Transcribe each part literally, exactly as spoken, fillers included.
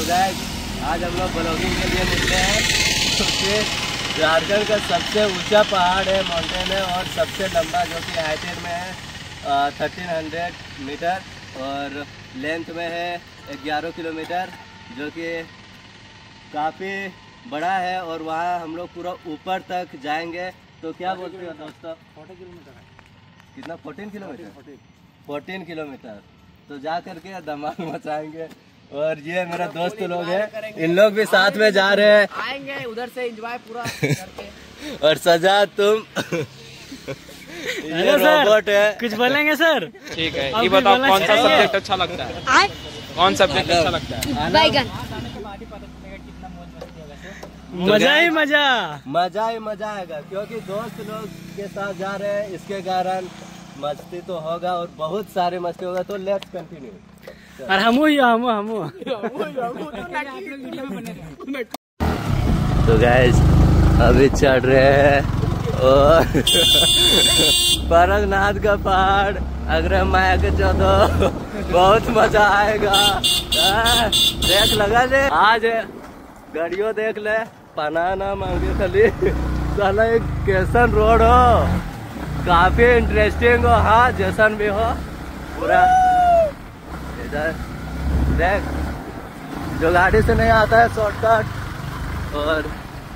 Guys आज हम लोग ब्लॉगिंग के लिए निकले हैं क्योंकि झारखंड का सबसे ऊंचा पहाड़ है, माउंटेन है और सबसे लंबा जो कि हाइट में है थर्टीन हंड्रेड मीटर और लेंथ में है ग्यारह किलोमीटर जो कि काफ़ी बड़ा है। और वहाँ हम लोग पूरा ऊपर तक जाएंगे। तो क्या बोलते हो दोस्तों? फोर्टी किलोमीटर है। कितना? फोर्टीन किलोमीटर फोर्टीन किलोमीटर तो जा करके धमाल मचाएंगे। और ये मेरा दोस्त लोग हैं, इन लोग भी साथ में जा रहे हैं, आएंगे उधर से एंजॉय पूरा करके। और सजा तुम ये रोबोट है। कुछ बोलेंगे सर? ठीक है, ये बताओ कौन सा सब्जेक्ट अच्छा लगता है? कौन सब्जेक्ट अच्छा लगता है? बैगन। मजा ही मजा मजा ही मजा आएगा क्योंकि दोस्त लोग के साथ जा रहे हैं, इसके कारण मस्ती तो होगा और बहुत सारी मस्ती होगा। तो लेट्स कंटिन्यू। और हमू ही हमू हमू तो गाइस अभी चढ़ रहे हैं और परगनाथ का पहाड़ अगर माया के चौदह बहुत मजा आएगा। देख लगा ले आज गाड़ियों देख ले, पना ना मांगे खाली साला एक कैसन रोड हो, काफी इंटरेस्टिंग हो। हाँ जैसन भी हो पूरा इधर देख, जो गाड़ी से नहीं आता है शॉर्टकट। और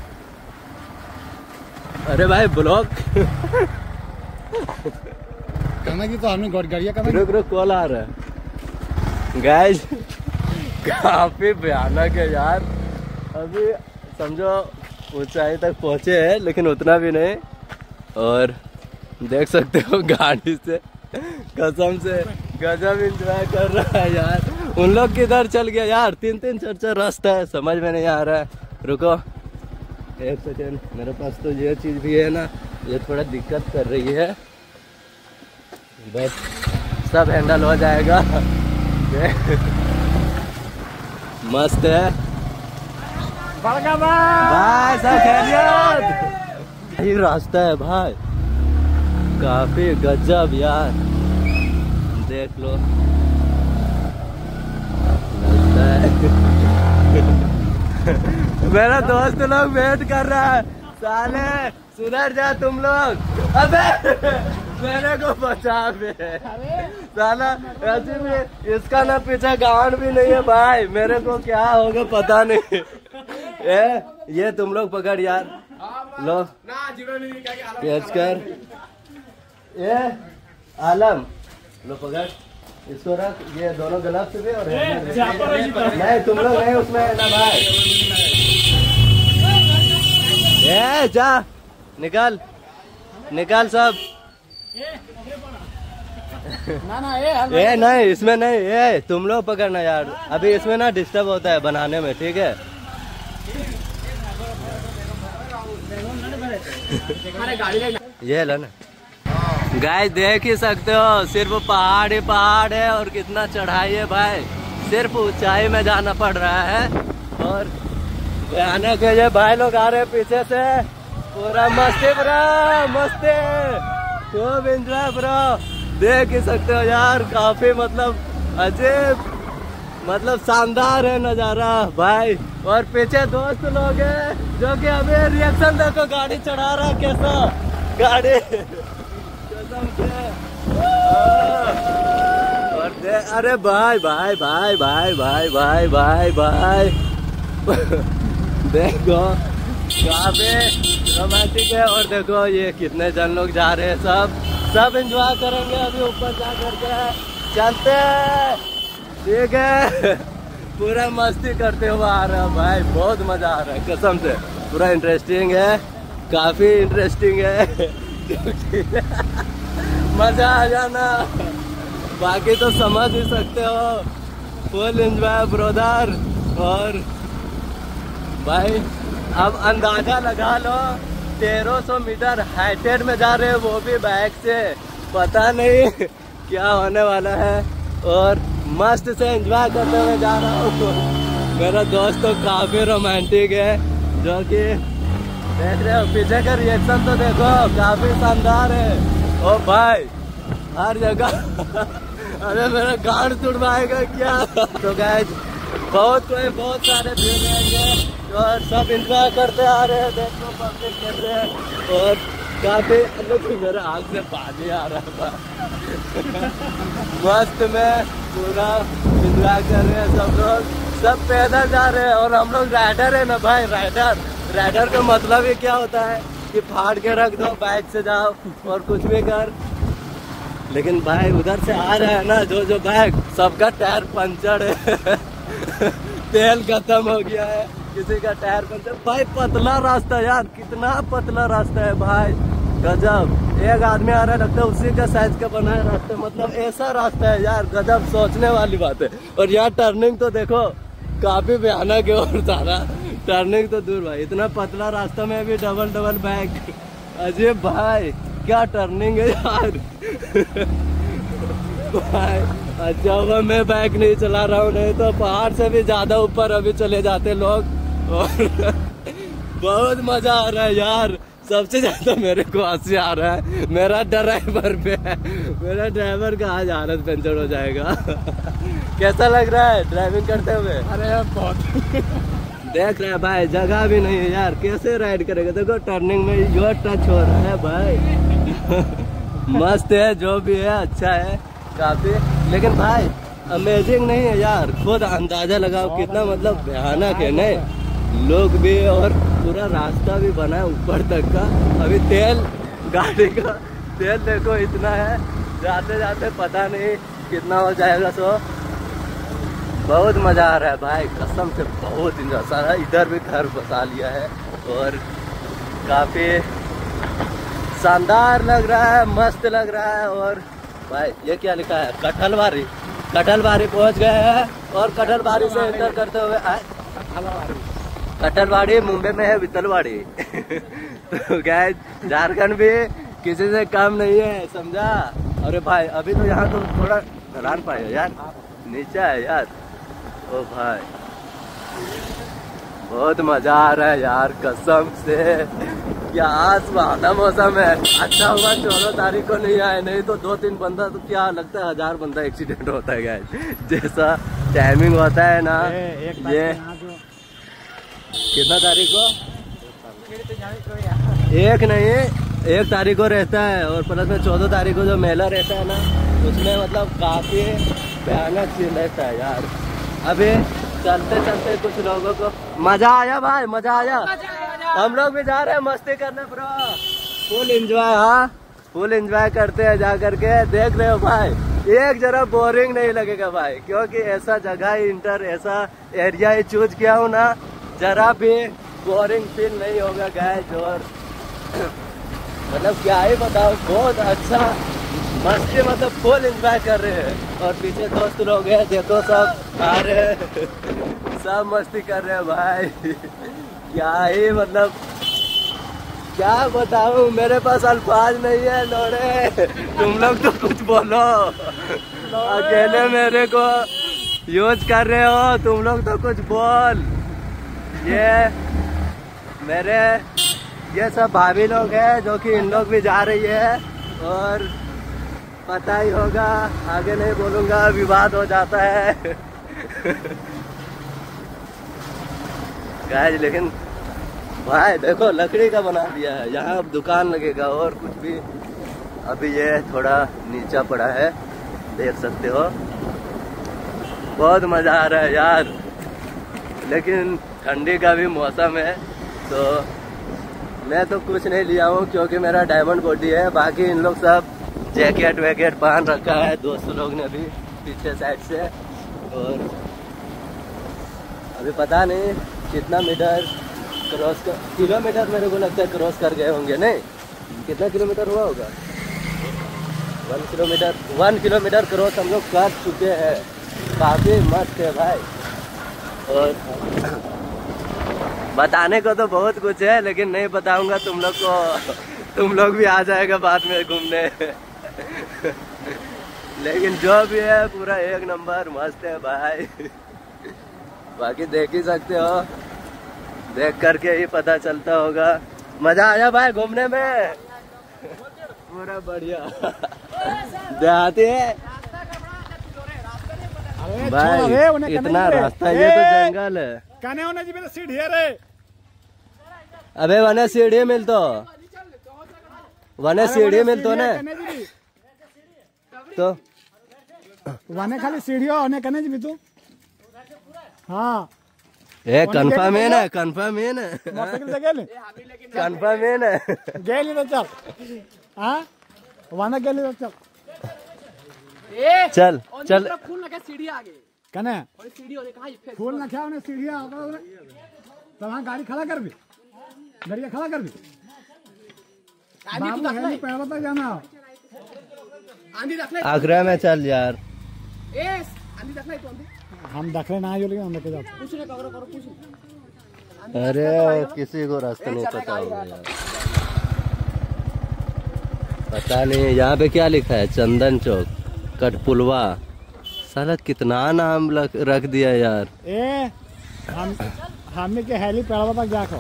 अरे भाई ब्लॉक कहना की तो हमने गाड़िया का रुक रुक कॉल आ रहा है। गाइस काफी भयानक है यार। अभी समझो ऊंचाई तक पहुंचे हैं लेकिन उतना भी नहीं। और देख सकते हो गाड़ी से कसम से गजब एंजॉय कर रहा है यार। उन लोग किधर चल गया यार? तीन तीन चार चार रास्ता है, समझ में नहीं आ रहा है। रुको एक सेकेंड, मेरे पास तो ये चीज भी है ना, ये थोड़ा दिक्कत कर रही है, बस सब हैंडल हो जाएगा। मस्त है भाई, सब खैरियत। ये रास्ता है भाई, काफी गजब यार, देख लो लगता है। मेरा दोस्त लोग वेट कर रहा है, साले सुधर जा तुम लोग। अबे मेरे को बचा बे साला, ऐसे भी इसका ना पीछे गांड भी नहीं है भाई, मेरे को क्या होगा पता नहीं। ए, ये तुम लोग पकड़ यार, लो कैच कर। ये आलम लो पकड़, इसको रख, ये दोनों ग्लव्स भी और नहीं तुम लोग नहीं उसमें है ना भाई। ए जा निकाल निकाल सब। ना ना ये ए नहीं इसमें नहीं, ए तुम लोग पकड़ना यार, अभी इसमें ना डिस्टर्ब होता है बनाने में, ठीक है? ये लो ना गाइस, देख ही सकते हो सिर्फ पहाड़ ही पहाड़ है और कितना चढ़ाई है भाई, सिर्फ ऊंचाई में जाना पड़ रहा है। और आने के लिए भाई लोग आ रहे हैं पीछे से, पूरा मस्ती ब्रो, मस्ती खूब एंजॉय ब्रो। देख ही सकते हो यार, काफी मतलब अजीब मतलब शानदार है नजारा भाई। और पीछे दोस्त लोग हैं जो कि अभी रिएक्शन देखो, गाड़ी चढ़ा रहा कैसा गाड़ी और दे, अरे भाई भाई भाई भाई भाई भाई भाई भाई देखो काफी रोमांटिक है। और देखो ये कितने जन लोग जा रहे हैं, सब सब एंजॉय करेंगे अभी ऊपर जा करके, चलते हैं ठीक है। पूरा मस्ती करते हुए आ रहा है भाई, बहुत मजा आ रहा है कसम से, पूरा इंटरेस्टिंग है, काफी इंटरेस्टिंग है। मजा आ जाना, बाकी तो समझ ही सकते हो, फुल एंजॉय ब्रदर। और भाई अब अंदाजा लगा लो, तेरह सौ मीटर हाइटेड में जा रहे हैं, वो भी बाइक से, पता नहीं क्या होने वाला है। और मस्त से एंजॉय करते हुए जा रहा हूँ। मेरा दोस्त तो काफी रोमांटिक है, जो कि देख रहे हो पीछे का रिएक्शन तो देखो, काफी शानदार है। ओ भाई हर जगह अरे मेरा गांड तुड़वाएगा क्या? तो गाइस बहुत कोई बहुत सारे भीड़ रहेंगे और सब इंतजार करते आ रहे हैं, देखो पब्लिक कैसे है। और काफी मेरे आग से पानी आ रहा था। मस्त में पूरा इंतजार कर रहे हैं सब लोग, सब पैदल जा रहे हैं और हम लोग राइडर है ना भाई। राइडर राइडर का मतलब ही क्या होता है कि फाड़ के रख दो, बाइक से जाओ और कुछ भी कर। लेकिन भाई उधर से आ रहा है ना जो जो बाइक, सबका टायर पंचर है। तेल खत्म हो गया है, किसी का टायर पंचर। भाई पतला रास्ता यार, कितना पतला रास्ता है भाई, गजब। एक आदमी आ रहा है, लगता है उसी का साइज का बना है रास्ता, मतलब ऐसा रास्ता है यार, गजब। सोचने वाली बात है। और यार टर्निंग तो देखो काफी भयानक है, और सारा टर्निंग तो दूर भाई, इतना पतला रास्ता में भी डबल डबल बैग। अजय भाई क्या टर्निंग है यार। भाई अच्छा हुआ मैं बाइक नहीं चला रहा हूँ, नहीं तो पहाड़ से भी ज्यादा ऊपर अभी चले जाते लोग। और बहुत मजा आ रहा है यार। सबसे ज्यादा मेरे को हंसी आ रहा है मेरा ड्राइवर पे है। मेरा ड्राइवर का आज हालत पंचर हो जाएगा। कैसा लग रहा है ड्राइविंग करते हुए? अरे बहुत देख रहे हैं भाई, जगह भी नहीं है यार, कैसे राइड करेगा। देखो टर्निंग में यो टच हो रहा है भाई। मस्त है, जो भी है अच्छा है काफी। लेकिन भाई अमेजिंग नहीं है यार, खुद अंदाजा लगाओ कितना मतलब भयानक है। नहीं लोग भी और पूरा रास्ता भी बना है ऊपर तक का। अभी तेल गाड़ी का तेल देखो इतना है, जाते जाते पता नहीं कितना हो जाएगा। सो बहुत मजा आ रहा है भाई, कसम से बहुत इंजॉय। सारा इधर भी घर बसा लिया है और काफी शानदार लग रहा है, मस्त लग रहा है। और भाई ये क्या लिखा है? कटहलबारी। कटहलबारी पहुंच गए हैं और कटहलबारी से एंटर करते हुए आए। कटहलबाड़ी मुंबई में है, वितलवाड़ी। तो गए झारखंड भी किसी से कम नहीं है, समझा। अरे भाई अभी तो यहाँ तो थोड़ा ढलान पाए यार, नीचे है यार। ओ भाई बहुत मजा आ रहा है यार, कसम से। क्या आज सुहाना मौसम है, अच्छा हुआ चौदह तारीख को नहीं आए, नहीं तो दो तीन बंदा तो क्या लगता है हजार बंदा एक्सीडेंट होता है गाइस। जैसा टाइमिंग होता है ना ये। कितना तारीख को? एक नहीं, एक तारीख को रहता है और प्लस में चौदह तारीख को जो मेला रहता है ना, उसमें मतलब काफी भयानक सीन रहता है यार। अभी चलते चलते कुछ लोगों को मजा आया भाई, मजा आया। हम लोग भी जा रहे हैं मस्ती करने ब्रो, फुल एंजॉय। हाँ फुल एंजॉय करते हैं जा करके। देख रहे हो भाई, एक जरा बोरिंग नहीं लगेगा भाई, क्योंकि ऐसा जगह ही इंटर ऐसा एरिया ही चूज किया हूँ ना, जरा भी बोरिंग फील नहीं होगा गाइस। और मतलब क्या ही बताओ, बहुत अच्छा मस्ती, मतलब फुल एंजॉय कर रहे हैं। और पीछे दोस्त लोग हैं, देखो सब आ रहे हैं, सब मस्ती कर रहे हैं भाई। क्या ही मतलब क्या बताऊं, मेरे पास अल्फाज नहीं है लोड़े। तुम लोग तो कुछ बोलो, अकेले मेरे को यूज कर रहे हो, तुम लोग तो कुछ बोल। ये मेरे ये सब भाभी लोग हैं जो कि इन लोग भी जा रही है, और पता ही होगा आगे नहीं बोलूंगा, विवाद हो जाता है। गाइस लेकिन भाई देखो लकड़ी का बना दिया है, यहाँ अब दुकान लगेगा और कुछ भी। अभी ये थोड़ा नीचा पड़ा है, देख सकते हो। बहुत मजा आ रहा है यार, लेकिन ठंडी का भी मौसम है, तो मैं तो कुछ नहीं लिया हूँ क्योंकि मेरा डायमंड बॉडी है। बाकी इन लोग सब जैकेट वैकेट पहन रखा है, दोस्त लोग ने भी पीछे साइड से। और अभी पता नहीं कितना मीटर क्रॉस कर, किलोमीटर मेरे को लगता है क्रॉस कर गए होंगे। नहीं कितना किलोमीटर हुआ होगा? One kilometre one kilometre cross हम लोग कर चुके हैं। काफी मस्त है भाई, और बताने को तो बहुत कुछ है, लेकिन नहीं बताऊंगा तुम लोग को, तुम लोग भी आ जाएगा बाद में घूमने। लेकिन जो भी है पूरा एक नंबर मस्त है भाई। बाकी देख ही सकते हो, देख करके ही पता चलता होगा। मजा आया भाई घूमने में, पूरा बढ़िया। देहाती है भाई इतना रास्ता, ये तो जंगल है। कने होने जी मेरे सीढ़ी है रे। अबे वने सीढ़ी मिलतो, वने सीढ़ी मिलतो ने तो वने खाली सीढ़ी हो ने कने जी तू। हाँ ए कंफर्म है ना, कंफर्म है ना, मोटरसाइकिल से गेले कंफर्म है ना। गेली तो चल। हाँ वने गेली तो चल चल चल। फूल लगा सीढ़ी आगे कने और सीढ़ी होने कहा ये फूल ना क्या उन्हें सीढ़ियाँ तो वहाँ गाड़ी खड़ा कर भी, गाड़िया खड़ा कर भी। बाबू है नहीं पैर बता जाना। आंधी रख ले आगरा में चल यार। ए आंधी रख ले तो आंधी हम दखले ना जो लेकिन हम लेके जाते। कुछ नहीं करो करो कुछ। अरे किसी को रास्ता नहीं पता होगा यार। पता नहीं यहाँ पे क्या लिखा है, चंदन चौक कटपुलवा। साला कितना नाम रख दिया यार। ए हम हमने के हेली पेड़वा तक जाको,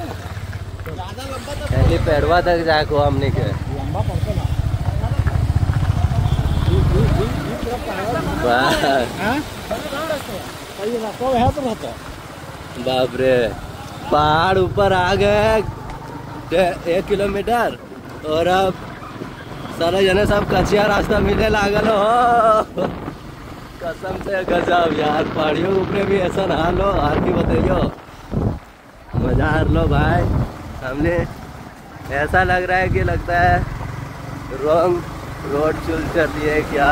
हेली पेड़वा तक जाको हमने के लंबा पड़ता ना। रास्ता है तो रहता। बाप रे, पहाड़ ऊपर आ गए एक किलोमीटर और अब सारा जने सब कच्चिया रास्ता मिले लागल हो। कसम से गजब यार, पहाड़ियों के ऊपर भी ऐसा नहा लो, हार की बताइयो मजा आ लो भाई। हमने ऐसा लग रहा है कि लगता है रॉन्ग रोड चुल चल लिए क्या।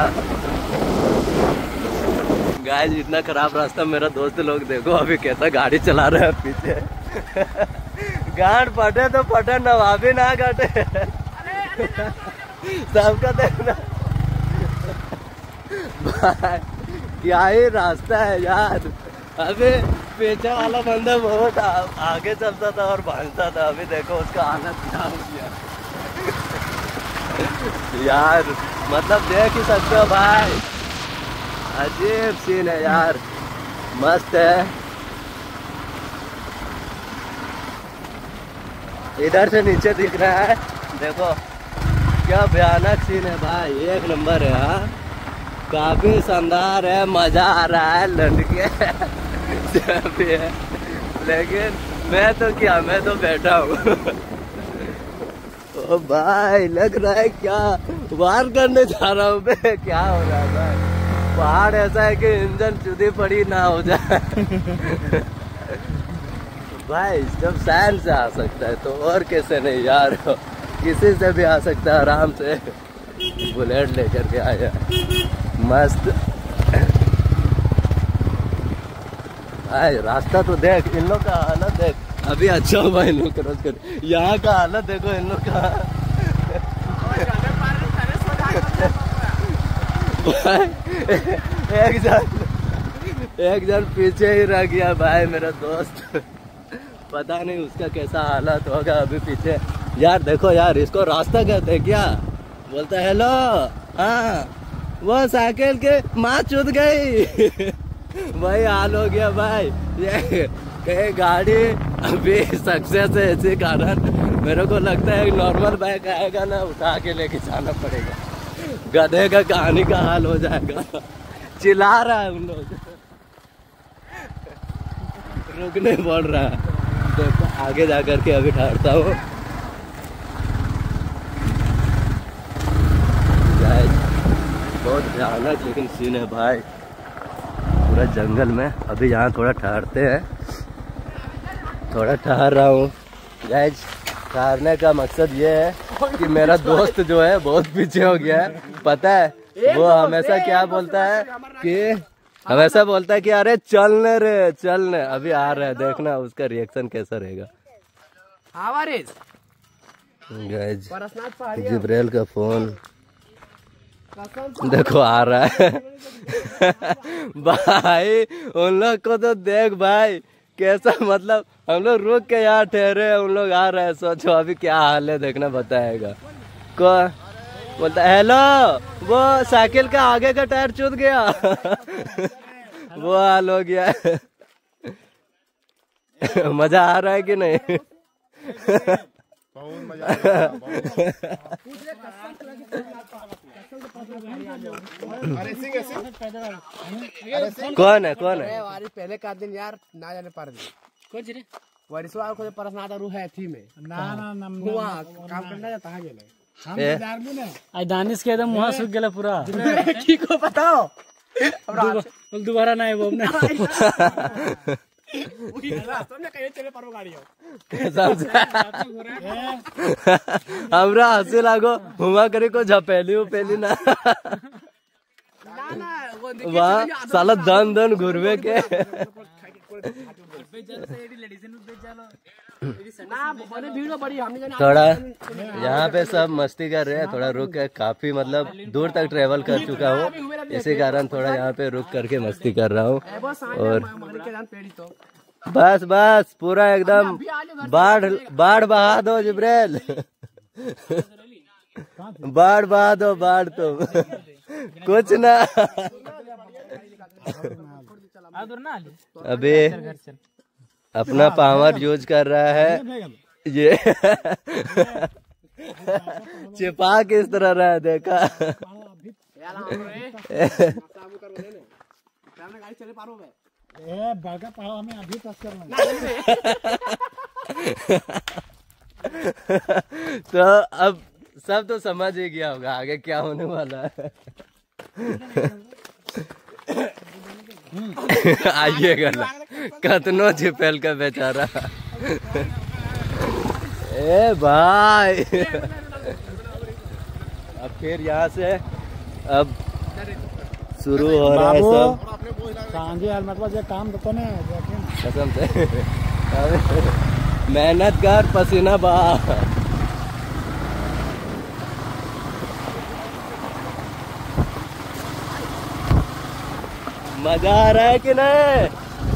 गाइस इतना खराब रास्ता, मेरा दोस्त लोग देखो अभी कैसा गाड़ी चला रहा है पीछे। गाड़ फटे तो फटे, नवाबी ना काटे। सबका देखना भाई, क्या ही रास्ता है यार। अभी पीछे वाला बंदा बहुत आगे चलता था और भागता था, अभी देखो उसका हालत क्या हो गया। यार मतलब देख ही सकते हो भाई, अजीब सीन है यार, मस्त है। इधर से नीचे दिख रहा है, देखो क्या भयानक सीन है भाई, एक नंबर है। हाँ काफी शानदार है, मजा आ रहा है लड़के है। लेकिन मैं तो क्या, मैं तो बैठा हूँ। ओ भाई लग रहा है क्या वार करने जा रहा हूँ मैं, क्या हो रहा है भाई। पहाड़ ऐसा है कि इंजन चुदी पड़ी ना हो जाए। भाई जब सैन से आ सकता है तो और कैसे नहीं यार, किसी से भी आ सकता है आराम से। बुलेट लेकर के आया मस्त। भाई रास्ता तो देख, इन लोग का हालत देख। अभी अच्छा हुआ इन लोग क्रॉस कर, यहाँ का हालत देखो इन लोग का। एक जन एक जन पीछे ही रह गया भाई, मेरा दोस्त। पता नहीं उसका कैसा हालत होगा अभी पीछे। यार देखो यार, इसको रास्ता कहते हैं क्या। बोलता है हेलो, हाँ वो साइकिल के माँ चुद गई। वही हाल हो गया भाई। ये कहीं गाड़ी अभी सक्सेस है, इसी कारण मेरे को लगता है नॉर्मल बाइक आएगा ना, उठा के लेके जाना पड़ेगा। गधे का कहानी का हाल हो जाएगा। चिल्ला रहा है उन लोग, रुकने पड़ रहा है। देखो आगे जा करके अभी ठहरता हूँ। बहुत भयानक लेकिन सीन है भाई, पूरा जंगल में। अभी यहाँ थोड़ा ठहरते हैं, थोड़ा ठहर रहा हूँ गाइस। ठहरने का मकसद ये है कि मेरा दोस्त जो है बहुत पीछे हो गया है। पता है वो हमेशा क्या बोलता है कि हमेशा बोलता है कि अरे चलने रे चलने। अभी आ रहा है, देखना उसका रिएक्शन कैसा रहेगा। गाइस जिब्रेल का फोन देखो आ रहा है। भाई उन लोग को तो देख भाई कैसा, मतलब हम लोग रुक के यहाँ ठहरे, उन लोग आ रहे हैं। सोचो अभी क्या हाल है, देखना बताएगा। को बोलता हेलो, वो साइकिल का आगे का टायर चूत गया। वो हाल हो गया। मजा आ रहा है कि नहीं। कौन है कौन है? अरे वारी पहले का दिन यार ना जाने पर कुछ रे वरिसवा को परस ना रू है थी में ना ना ना हुआ काम करना जाता है गेले हम ए? बाजार में ना आज दानिश के एकदम मुँह सूख गया पूरा। की को बताओ बोल दोबारा ना वो अपने तुमने कहीं चले पर गाड़ी हो हमरा हंसे लागो हुआ करे को झपेली उपेली ना ना ना वो देखिए वहाँ साला दन दन घुरवे के ना बड़ी भीड़ में बड़ी हमने जाना थोड़ा यहाँ पे सब मस्ती कर रहे हैं, थोड़ा रुक के काफी मतलब दूर तक ट्रेवल कर चुका हूँ, इसी कारण थोड़ा यहाँ पे रुक करके मस्ती कर रहा हूँ। और मगरी के जान पेड़ी तो बस बस पूरा एकदम बाढ़ बाढ़ बहा दो जिब्रेल, बाढ़ बहा दो बाढ़ तुम कुछ ना। अभी अपना पावर यूज कर रहा है ये छिपा किस तरह रहा है देखा। गाड़ी चले पारो में ए बड़का पहाड़ हमें अभी टच करना तो अब सब तो समझ ही गया होगा आगे क्या होने वाला है। आइएगा ना कतनो छिपेल का बेचारा। ए भाई अब फिर यहाँ से अब शुरू हो रहा है सब। सांझे हेलमेट पर काम तो ने कसम से मेहनत कर पसीना बहा। मजा आ रहा है कि नहीं?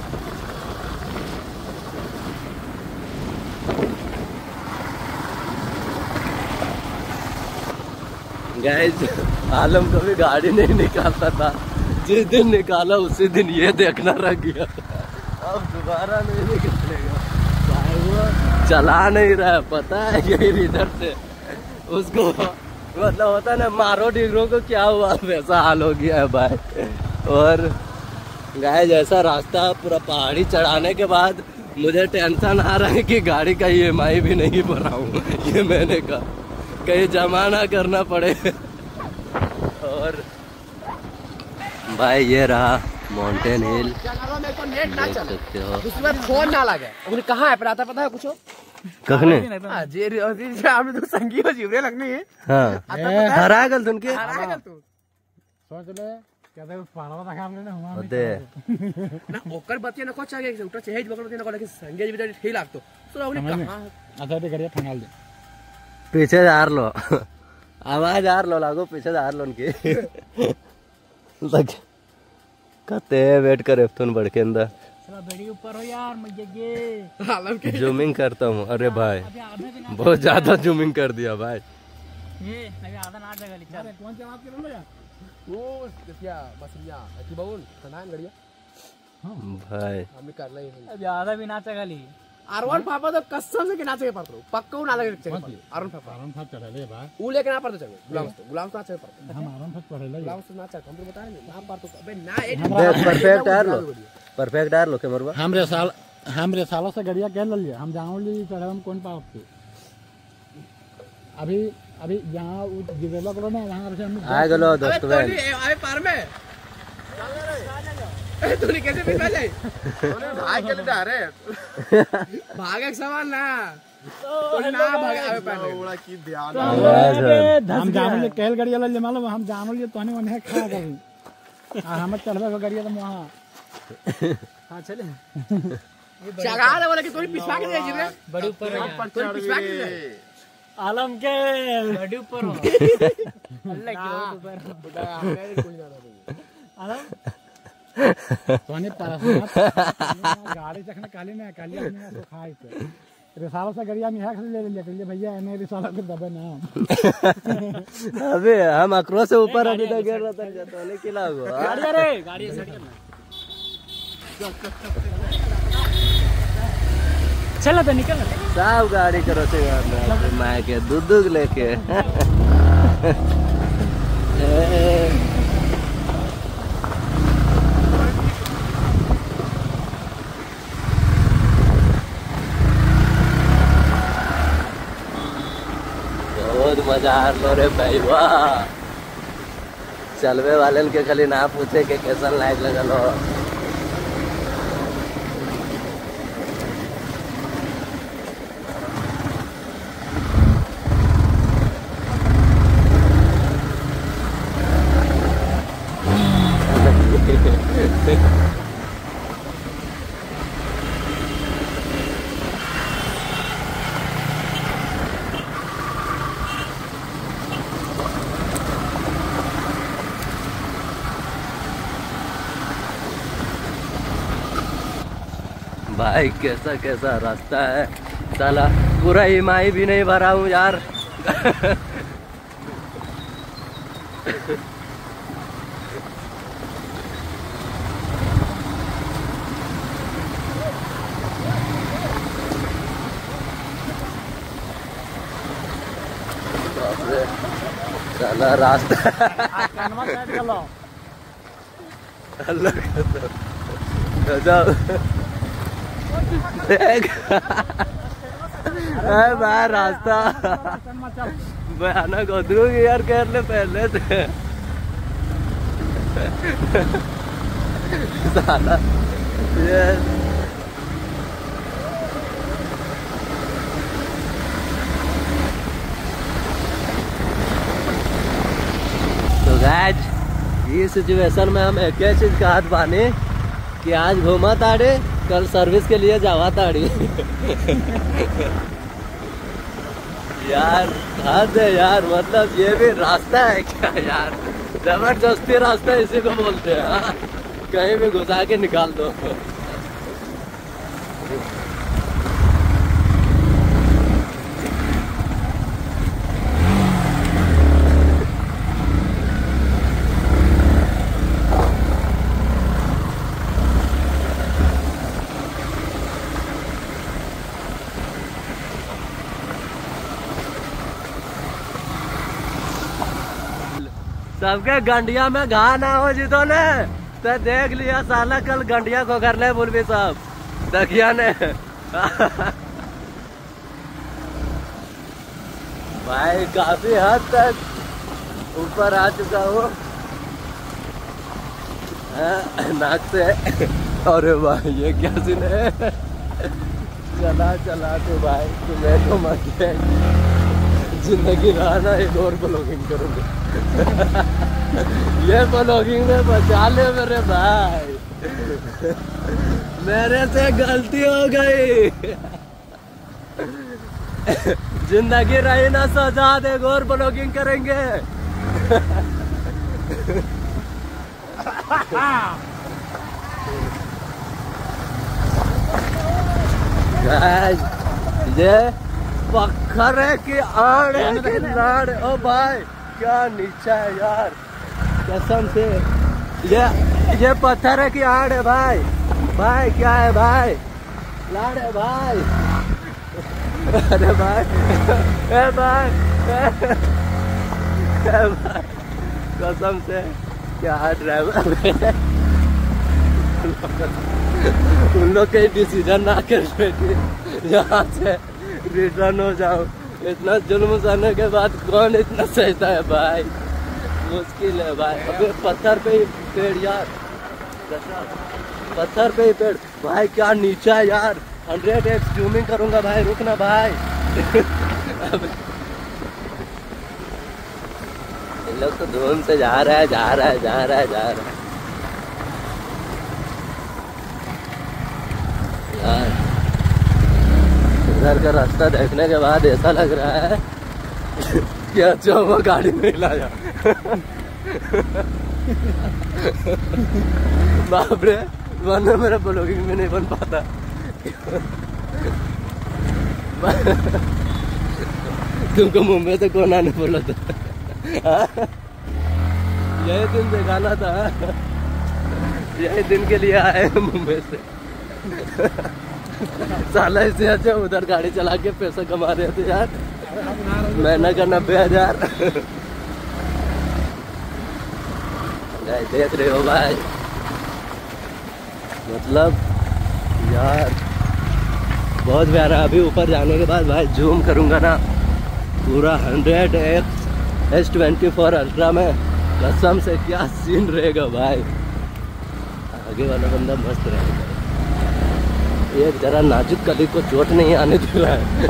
गाइस आलम कभी गाड़ी नहीं निकालता था, जिस दिन निकाला उसी दिन ये देखना रह गया, अब दोबारा नहीं निकलेगा भाई। वो चला नहीं रहा है, पता है यही इधर से उसको मतलब होता ना मारो डिगरों को क्या हुआ वैसा हाल हो गया है भाई। और गाइस ऐसा रास्ता पूरा पहाड़ी चढ़ाने के बाद मुझे टेंशन आ रहा है कि गाड़ी का ई एम आई भी नहीं भरा हूँ, ये मैंने कहा कहीं जमा ना करना पड़े। और भाई ये रहा माउंटेन हिल, मेरे को नेट ना देख चले सकते हो। उसमें फोन ना लगे। उन्हें कहाँ है पता पता है कुछ कखने हाँ जी जी आपने तो संगीत और जीवरे लगनी है। हाँ हरा गल तुम के सोच ले कहते पहाड़वा का काम लेना हुआ होते ना ओकर बतिया ना कोच आगे उठा चहेज बकर बतिया ना को लेकिन संगीत जी बिचारी ठीक लागतो तो उन्हें कहाँ अच्छा ते गरिया ठंगाल दे पीछे जा लो आवाज आ लो लागो पीछे जा लो उनकी लग कहते वेट करे तुम बढ़ के अंदर बेड़ी ऊपर हो यार मैं आलम के जूमिंग करता हूँ। अरे भाई बहुत ज्यादा जूमिंग कर दिया भाई। ये अभी आधा ना जगह लिखा है। कौन सी बात कर रहे हो यार वो क्या मछलियां अति बाउल खनान गड़िया भाई हम कर ले अभी आधा भी ना जगह ली। अरवन पापा तो कसम से के नाचे के पड़तो पक्का ना लगे चले अरवन पापा आराम से चढ़े ले बा ऊ लेके ना पड़तो चले गुलाम तो गुलाम तो नाचे पड़तो हम आराम से चढ़े ले गुलाम से नाचा हम तो बता रहे ना पड़तो अबे ना एक परफेक्ट आर लो परफेक्ट आर लो के मरवा हमरे साल हमरे सालों से गड़िया कह लिए हम जाऊँ ली चढ़े हम कौन पाप के अभी अभी जहाँ गिरेला करो ना वहाँ से हम आ गलो दोस्त बहन आए पार में तूने कैसे पिछला जाए भाग के ले रे भागे के सवाल ना तो ना भागे आवे पहले ओड़ा की ध्यान हम जानो लिए कैल गड़िया ले मालूम हम जानो लिए तोने वने खा कर आ हम चढ़बे को गड़िया तो वहाँ हाँ चले जगह दे बोले कि तोरी पिछवा के दे रे बड़ी ऊपर हो यार। तोरी पिछवा के दे आलम के बड़ी ऊपर हो अल्लाह की ऊपर बुढ़ा हमें कोई ना रहे आलम तोने पास गाड़ी चखने काली ना काली में तो खाई थे रिसाला से गड़िया में है ले ले ले भैया एने रिसाला के दबे ना अबे हम अकरो से ऊपर अभी तक गिर रहा था तो के लागो गाड़ी अरे गाड़ी सड़ गया चलो तो निकल सब गाड़ी करो से मार के दूध दूध लेके बहुत मजा आ रहा रे भाई वाह। चलवे वाले के खाली ना पूछे कि कैसा लाइट लगल हो। भाई कैसा कैसा रास्ता है साला, पूरा ईएमआई भी नहीं भरा हूँ यार। साला रास्ता देख भाई रास्ता भयानक उतरूंगी यार, कर ले पहले से साला ये तो गाइस ये सिचुएशन में हम एक ही चीज का हाथ बानी कि आज घूमा ताड़े, कल सर्विस के लिए जावा ताड़ी। यार हद है यार, मतलब ये भी रास्ता है क्या यार, जबरदस्ती रास्ता इसी को बोलते हैं। हाँ? कहीं भी घुसा के निकाल दो। सबके गंडिया में घा ना हो जितो ने तो देख लिया साला, कल गंडिया को कर ले बुलबी साहब दखिया ने। भाई काफी हद तक ऊपर आ चुका हूँ नाक से। अरे भाई ये क्या सीन है, चला चला तो भाई तुम्हें तो मत जिंदगी रहना, एक और ब्लॉगिंग करूँगा। ये ब्लॉगिंग में बचा ले मेरे भाई, मेरे से गलती हो गई। जिंदगी रही ना सजा, एक और ब्लॉगिंग करेंगे। ये पत्थर है कि आड़ है कि नाड़। ओ भाई क्या नीचा है यार, कसम से। ये ये पत्थर है कि आड़ है भाई, भाई क्या है भाई, लाड़ है भाई। अरे भाई ए भाई, ए भाई कसम से क्या ड्राइवर उन लोग के डिसीजन ना कर रहे यहाँ से रिटर्न हो जाओ। इतना जुल्म सहने के बाद कौन इतना सहता है भाई, मुश्किल है भाई। अबे पत्थर पे ही पेड़ यार, पत्थर पे ही पेड़ भाई, क्या नीचा है यार। हंड्रेड एक्स जूमिंग करूंगा भाई, रुकना भाई। इन लोग तो धूम से जा रहा है जा रहा है जा रहा है जा रहा है यार। इधर का रास्ता देखने के बाद ऐसा लग रहा है कि अच्छा वो गाड़ी नहीं लाया। बाप रे, वरना मेरा ब्लॉगिंग में नहीं बन पाता। तुमको मुंबई से कौन आने बोला था? यही दिन दिखाना था, यही दिन के लिए आए मुंबई से। साला इससे अच्छा उधर गाड़ी चला के पैसा कमा रहे थे यार, महीना का नब्बे हजार। गाइस देख रहे हो भाई, मतलब यार बहुत प्यारा। अभी ऊपर जाने के बाद भाई जूम करूंगा ना पूरा hundred x S twenty four Ultra में, कसम से क्या सीन रहेगा भाई। आगे वाला बंदा मस्त रहेगा, एक जरा नाजुक कली को चोट नहीं आने दे रहा है।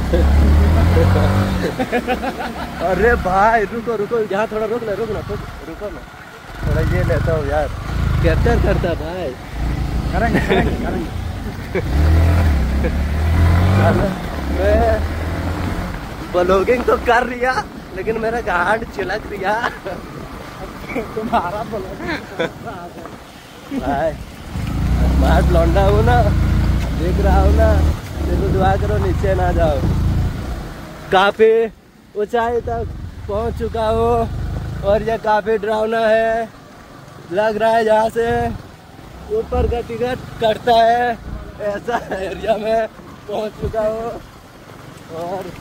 अरे भाई रुको रुको, यहाँ थोड़ा रुक ना रुक ना रुको ना, थोड़ा ये लेता हूँ यार, कैप्चर करता भाई। करेंगे करेंगे करेंगे। मैं ब्लॉगिंग तो कर रिया लेकिन मेरा गांड चिलक रिया तुम्हारा बोलो भाई। स्मार्ट लौंडा हूँ ना, देख रहा हूँ ना, देखो दुआ करो नीचे ना जाओ। काफी ऊंचाई तक पहुंच चुका हूँ और ये काफी डरावना है, लग रहा है यहाँ से ऊपर का टिकट कटता है, ऐसा एरिया में पहुंच चुका हूँ। और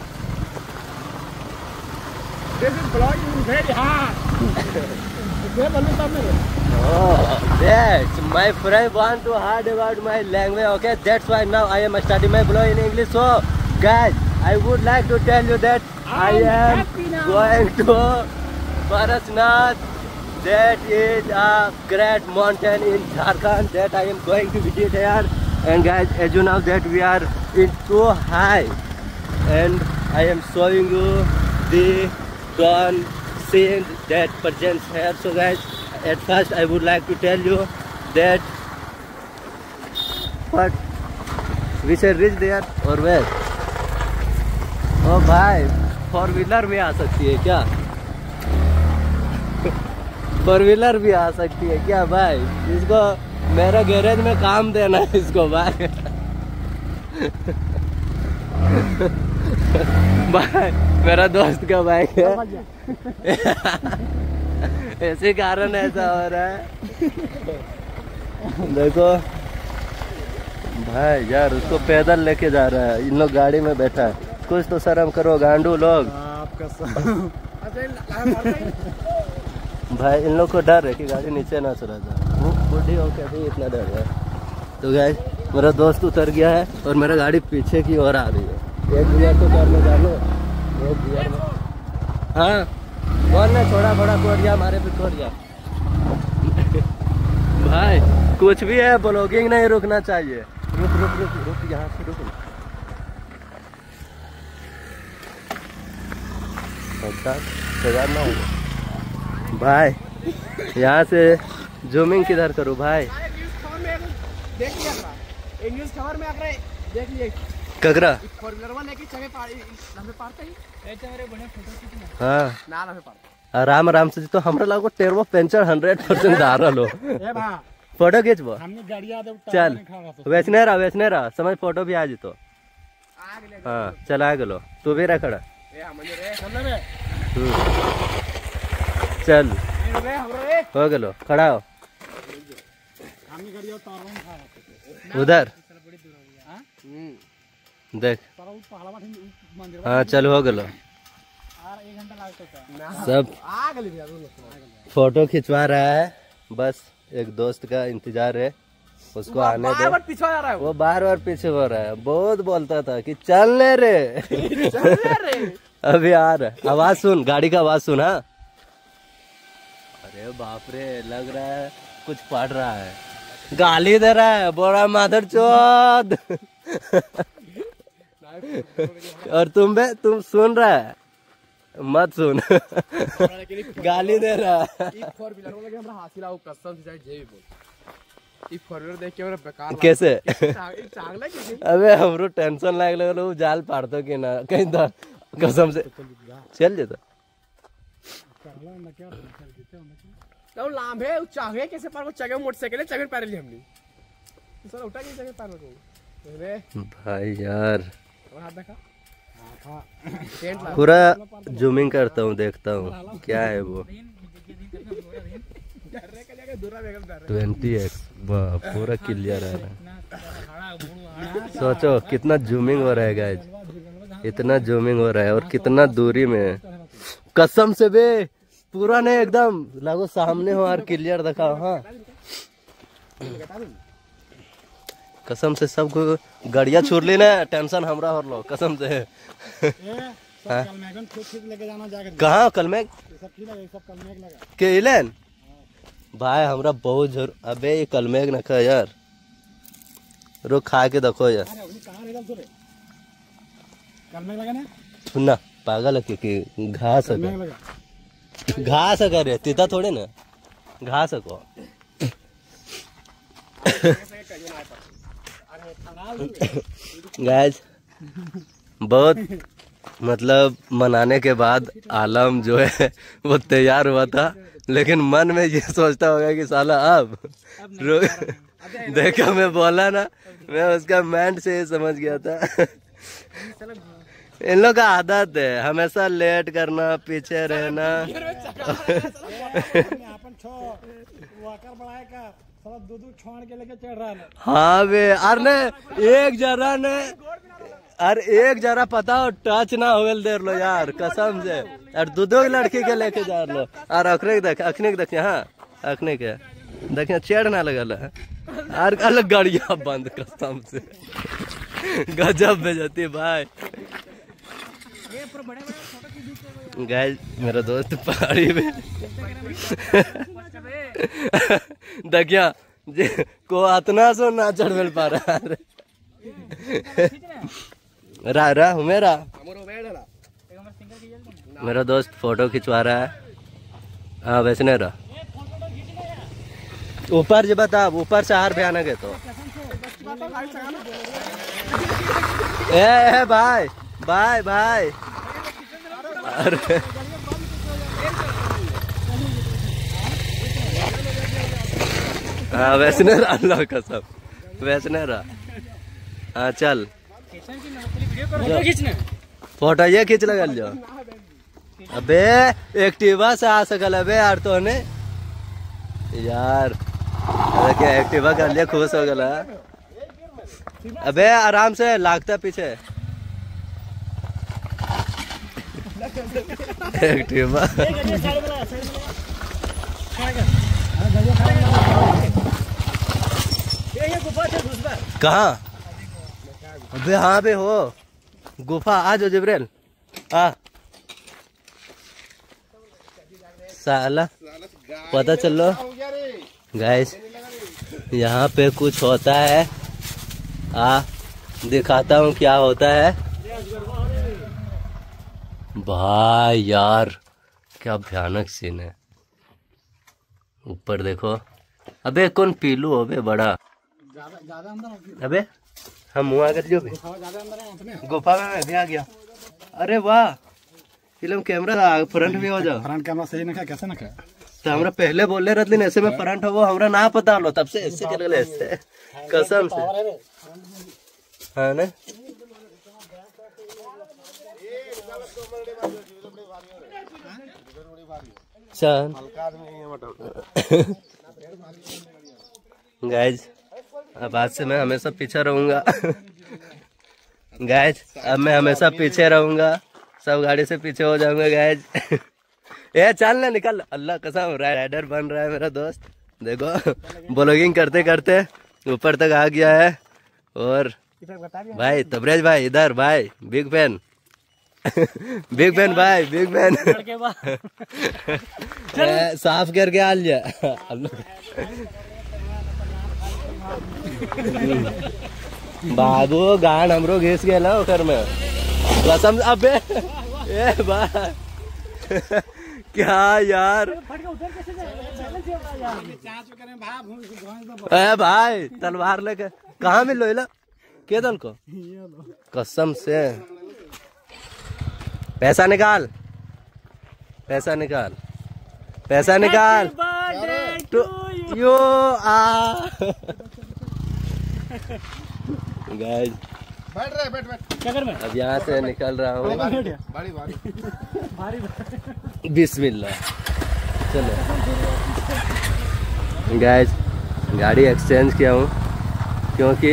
This is blowing very hard. ये बोलूँ तब मेरे oh, that's my friend want to hard about my language. Okay, that's why now I am studying my blog in English. So, guys, I would like to tell you that I am going to Parasnath. That is a great mountain in Jharkhand that I am going to visit here. And guys, as you know that we are in too high, and I am showing you the dawn scene that presents here. So guys, at first I would like to tell you that but we shall reach there or where? Oh भाई, four wheeler भी आ सकती है क्या? Four wheeler भी आ सकती है क्या भाई? इसको मेरा गैरेज में काम देना है इसको भाई। भाई मेरा दोस्त का बाइक है, ऐसे कारण ऐसा हो रहा है। देखो भाई यार, उसको पैदल लेके जा रहा है, इन लोग गाड़ी में बैठा है। कुछ तो शर्म करो गांडू लोग। भाई इन लोग को डर है कि गाड़ी नीचे ना चला जाए, बूढ़ी हो के भी इतना डर है। तो गाइस मेरा दोस्त उतर गया है और मेरा गाड़ी पीछे की ओर आ रही है। एक गियर तो करने जानो, एक गियर में। हाँ कौन ने छोड़ा बड़ा कोरिया हमारे पे कोरिया। भाई कुछ भी है, ब्लॉगिंग नहीं रुकना चाहिए। रुक रुक रुक रुक यहाँ से रुक। ना भाई यहाँ से जूमिंग किधर करूँ भाई? देख लिया इंग्लिश खबर में आकर देख लिए कगरा फोर व्हीलर वाले की चगे पाड़ी लंबे पारते ही ऐसे मेरे बने फोटो खींचना। हाँ ना लंबे पार आराम आराम से तो हमरा लागो टेरवो पंचर हंड्रेड परसेंट आ रहा लो। ए बा फोटो खींचबो हमने गाड़ियां दे चल वैसने रहा वैसने रहा समय फोटो भी आज तो। हाँ चल आ गलो, तू भी रह खड़ा। ए हमने रे हमने रे चल रे हमरे हो गलो, खड़ा हो हमने गाड़ियां तारवन खा उधर देख। मंदिर हाँ चल हो गलो, एक घंटा लगता सब आ गली भैया फोटो खिंचवा रहा है। बस एक दोस्त का इंतजार है, उसको आने दे। बार पीछे जा रहा है वो बार बार पीछे हो रहा है, बहुत बोलता था कि चलने रे चलने रे। अभी आ रहा है, आवाज सुन, गाड़ी का आवाज सुन। हाँ अरे बाप रे, लग रहा है कुछ पढ़ रहा है, गाली दे रहा है, बोला माधर चौथ। और तुम बे तुम सुन रहा है, मत सुन। गाली दे रहा है। ई फोर व्हीलर वाला के हमरा हासिल आउ कसम से जेई बोल। ई फोर व्हीलर देख के हमरा बेकार कैसे? चांगला के अबे हमरो टेंशन लाग लगलो, जाल पाड़तो कि ना कहीं तो कसम से चल जेता। तो लांबे चाहे कैसे पार को चगे मोटरसाइकिल चगे पार ली हमनी सर उठा के चगे पार को रे भाई यार। और हाथ देखा पूरा जूमिंग करता हूँ, देखता हूँ क्या है वो। ट्वेंटी एक्स पूरा क्लियर है। सोचो कितना जूमिंग हो रहा है गाइस, इतना जूमिंग हो रहा है और कितना दूरी में है। कसम से बे पूरा नहीं एकदम लगो सामने हो और क्लियर दिखाओ। हाँ कसम से सबको गड़िया छोड़ ली ना, टेंशन हमरा हो लो कसम से। कहाँ कल में के इलेन भाई हमरा बहुत जोर। अबे ये कल में न खा यार, रुक खा के देखो यार। सुनना पागल है कि घास है, घास है रे तीता थोड़े ना घास है को। गाइस बहुत मतलब मनाने के बाद आलम जो है वो तैयार हुआ था, लेकिन मन में ये सोचता होगा कि साला अब देखा मैं बोला ना, मैं उसका माइंड से ही समझ गया था। इन लोग का आदत है हमेशा लेट करना, पीछे रहना। हाँ बे अरे एक जरा ने अरे एक जरा पता हो टच ना हो देर लो यार कसम से। और दो दो लड़की के लेके जा लो और अखने देख अखने देख हाँ अखने के देखिए चेड़ ना लगल है और अलग गाड़िया बंद कसम से गजब बेइज्जती भाई। गाइस मेरा दोस्त पहाड़ी में देखिया को अतना सो ना चढ़ मिल पा रहा है। रा रा मेरा मेरा दोस्त फोटो खिंचवा रहा है। हाँ वैसे नहीं रहा ऊपर जो बता ऊपर से हार भयानक है तो ए, ए भाई भाई भाई अरे हाँ वैसे नहीं रहा अल्लाह कसम वैसे नहीं रहा। हाँ चल फोटो ये खींच लगा जो। अबे एक्टिवा से आ सकल अबे यार तो ने यार अरे क्या एक्टिवा कर लिया खुश हो गया। अबे आराम से लागता पीछे एक्टिवा कहाँ? अबे हाँ बे हो गुफा आ जाओ जिब्रेल आ साला पता चलो गाइस यहाँ पे कुछ होता है। आ दिखाता हूँ क्या होता है भाई यार क्या भयानक सीन है। ऊपर देखो अबे कौन पीलू अबे बड़ा अबे हम वहाँ कर जो भी गुफा में भी आ गया। अरे वाह फिल्म कैमरा फ्रंट भी हो जाओ। फ्रंट कैमरा सही ना कैसे ना तो हमरा पहले बोले रहते न ऐसे में फ्रंट हो हमरा ना पता लो तब से ऐसे कर ले ऐसे कसम से है ना। चल गाइज अब आज से मैं हमेशा पीछे रहूंगा। गाइज अब मैं हमेशा पीछे रहूंगा, सब गाड़ी से पीछे हो जाऊंगा गाइज। ए चल ना निकल अल्लाह कसम राइडर बन रहा है मेरा दोस्त। देखो ब्लॉगिंग करते करते ऊपर तक आ गया है। और भाई तबरेज भाई इधर भाई बिग फैन बिग फैन भाई बिग फैन साफ करके आ लिया। बाबू गान हमरो घिस गया ओकर में कसम। अबे ए भाई क्या यार ए भाई तलवार लेके कहाँ मिल लो के दल को कसम से। पैसा निकाल पैसा निकाल पैसा निकाल तो यो आ गाइस बैठ रहे बैठ बैठ क्या कर मैं अब यहाँ से निकल रहा हूँ। भारी भारी बिस्मिल्लाह चलो गाइस गाड़ी एक्सचेंज किया हूँ क्योंकि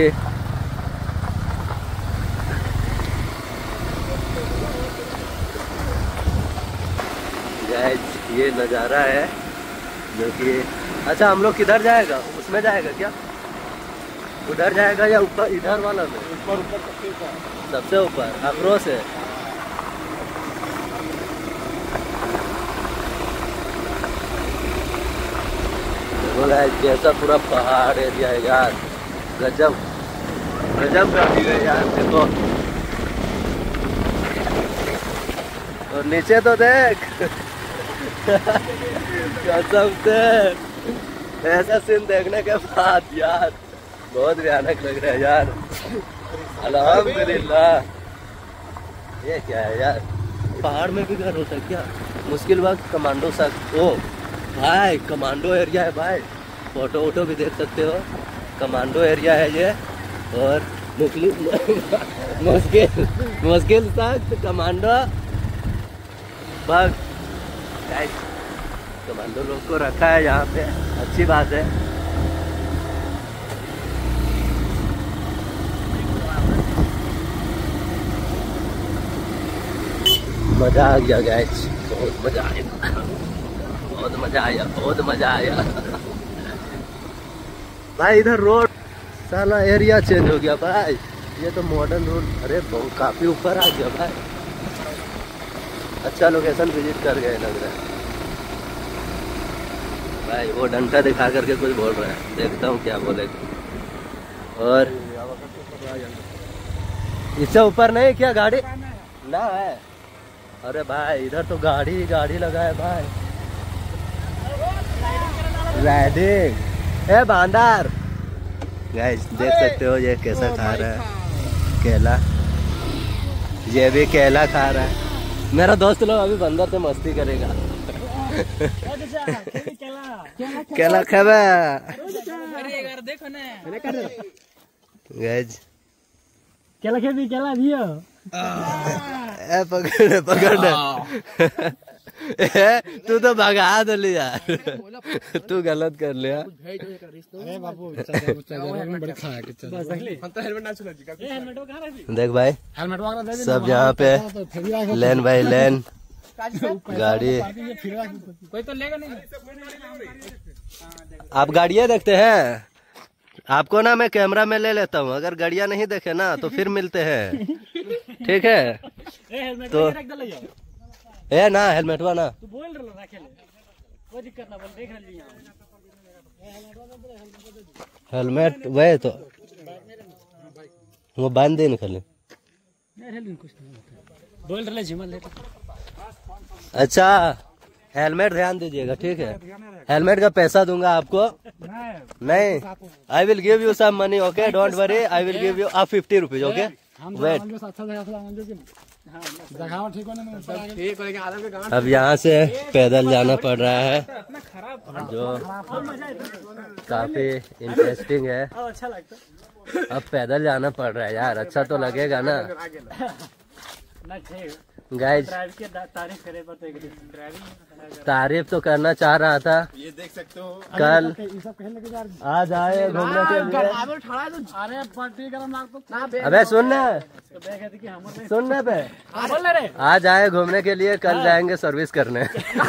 गाइस ये नज़ारा है जो कि अच्छा हम लोग किधर जाएगा, उसमें जाएगा क्या, उधर जाएगा या ऊपर इधर वाला में? ऊपर ऊपर सबसे ऊपर सबसे ऊपर अक्रोस है। बोला जैसा पूरा पहाड़ एरिया है यार, गजब गजब का व्यू है यार। देखो और नीचे तो देख कसम से ऐसा सीन देखने के बाद यार बहुत भयानक लग रहा है यार। अल्हम्दुलिल्लाह। ये क्या है यार, पहाड़ में भी घर होता है क्या? मुश्किल वक्त कमांडो सा ओ भाई, कमांडो एरिया है भाई, फोटो वोटो भी देख सकते हो। कमांडो एरिया है ये और मुश्किल मुश्किल सख्त कमांडो बग कमांडो लोग को रखा है यहाँ पे, अच्छी बात है। मजा आ गया गाइस, बहुत मजा आया, बहुत मजा आया, बहुत मजा आया भाई। इधर रोड साला एरिया चेंज हो गया भाई, ये तो मॉडर्न रोड, अरे बहुत काफी ऊपर आ गया भाई। अच्छा लोकेशन विजिट कर गए लग रहा है भाई। वो डंडा दिखा करके कुछ बोल रहा है, देखता हूँ क्या बोलेगा। और इससे ऊपर नहीं क्या गाड़ी ना है? अरे भाई इधर तो गाड़ी ही गाड़ी लगा है भाई, राइडिंग। ए बांदर गाइस देख सकते हो ये कैसा खा रहा है केला, ये भी केला खा रहा है। मेरा दोस्त लोग अभी बंदर से मस्ती करेगा। केला खाबे देखो ना गाइस, केला खेती केला दियो। ए पकड़ पकड़ ए, तू तो भगा दली यार, तू गलत कर लिया। अरे बाबू बड़े खाया कि चल हेलमेट ना चला जी। देख भाई हेलमेट वगैरह दे दे सब यहाँ पे लेन बाई लेन गाड़ी। कोई तो लेगा नहीं। आप गाड़ियाँ देखते हैं? आपको ना मैं कैमरा में ले लेता हूँ, अगर गाड़ियाँ नहीं देखे ना तो फिर मिलते हैं, ठीक है? तो ए ना हेलमेट वा ना तू बोल रहा रखे ले, कोई दिक्कत ना, बोल देख रही हेलमेट वह तो वो बांध दे खाली बोल रहे झिमल ले। अच्छा हेलमेट ध्यान दीजिएगा, ठीक है? हेलमेट का पैसा दूंगा आपको नहीं, I will give you some money, okay don't worry, I will give you आप फिफ्टी रुपीज, ओके वेट। अब यहाँ से पैदल जाना पड़ रहा है जो काफी इंटरेस्टिंग है। अच्छा लगता अब पैदल जाना पड़ रहा है यार, अच्छा तो लगेगा ना गाइस। तारीफ करे पर तो ड्राइविंग तारीफ तो करना चाह रहा था, ये देख सकते हो कल आज आए घूमने के लिए। अरे पार्टी गरम लागतो। अबे सुनने सुनने पे आज आए घूमने के लिए, कल जाएंगे सर्विस करने।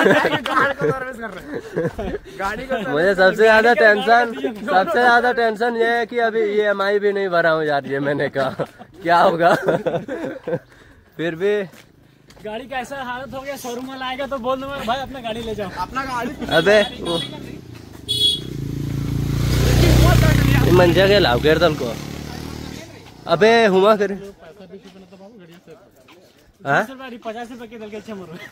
मुझे सबसे ज्यादा टेंशन सबसे ज्यादा टेंशन ये है कि अभी ई एम आई भी नहीं भरा हूँ यार, ये मैंने कहा क्या होगा। फिर भी गाड़ी का ऐसा हालत हो गया, शोरूम वाला आएगा तो बोल दूंगा भाई अपना गाड़ी ले जाओ, अपना गाड़ी। अबे वो मंजा के लाभ कर तल को अबे हुआ करे पचास रुपए के दल के